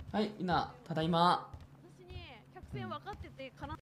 はい、みんな、ただいま。 私に客船分かってて、